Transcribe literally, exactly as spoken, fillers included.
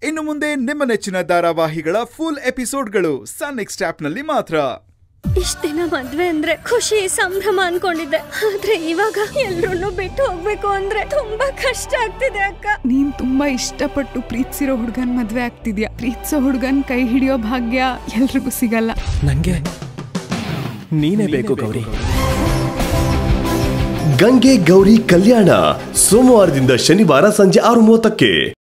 ಇನ್ನು ಮುಂದೆ ನಿಮ್ಮ ನೆಚ್ಚಿನ ಧಾರಾವಾಹಿಗಳ ಫುಲ್ ಎಪಿಸೋಡ್ಗಳು ಸನ್ ನೆಕ್ಸ್ಟ್ ಆಪ್ನಲ್ಲಿ ಮಾತ್ರ. ಇಷ್ಟ ದಿನ ಮದ್ವೆ ಅಂದ್ರೆ ಖುಷಿ ಸಂಭ್ರಮ ಅನ್ಕೊಂಡಿದ್ದೆ, ಆದ್ರೆ ಇವಾಗ ಎಲ್ರನ್ನೂ ಬಿಟ್ಟು ಹೋಗ್ಬೇಕು ಅಂದ್ರೆ ತುಂಬಾ ಕಷ್ಟ ಆಗ್ತಿದೆ ಅಕ್ಕ. ನೀನ್ ತುಂಬಾ ಇಷ್ಟಪಟ್ಟು ಪ್ರೀತಿಸಿರೋ ಹುಡುಗನ್ ಮದ್ವೆ ಆಗ್ತಿದ್ಯಾ. ಪ್ರೀತಿಸೋ ಹುಡುಗನ್ ಕೈ ಹಿಡಿಯೋ ಭಾಗ್ಯ ಎಲ್ರಿಗೂ ಸಿಗಲ್ಲ. ನಂಗೆ ನೀನೇ ಬೇಕು ಗೌರಿ. ಗಂಗೆ ಗೌರಿ ಕಲ್ಯಾಣ ಸೋಮವಾರದಿಂದ ಶನಿವಾರ ಸಂಜೆ ಆರು ಮೂವತ್ತಕ್ಕೆ.